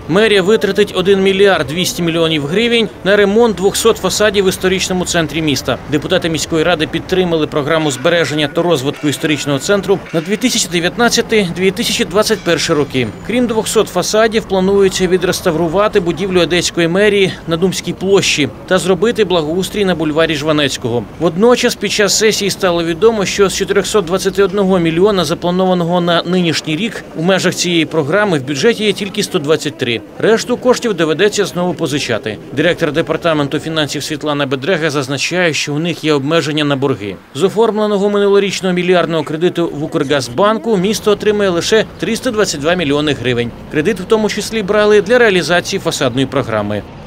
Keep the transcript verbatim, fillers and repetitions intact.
Мерія витратить один мільярд двісті мільйонів гривень на ремонт двохсот фасадів в історичному центрі міста. Депутати міської ради підтримали програму збереження та розвитку історичного центру на дві тисячі дев'ятнадцятий - дві тисячі двадцять перший роки. Крім двохсот фасадів, планується відреставрувати будівлю Одеської мерії на Думській площі та зробити благоустрій на бульварі Жванецького. Водночас під час сесії стало відомо, що з чотирьохсот двадцяти одного мільйона, запланованого на нинішній рік, у межах цієї програми в бюджеті є тільки сто двадцять три. Решту коштів доведеться знову позичати. Директор департаменту фінансів Світлана Бедрега зазначає, що у них є обмеження на борги. З оформленого минулорічного мільярдного кредиту в Укргазбанку місто отримає лише триста двадцять два мільйони гривень. Кредит в тому числі брали для реалізації фасадної програми.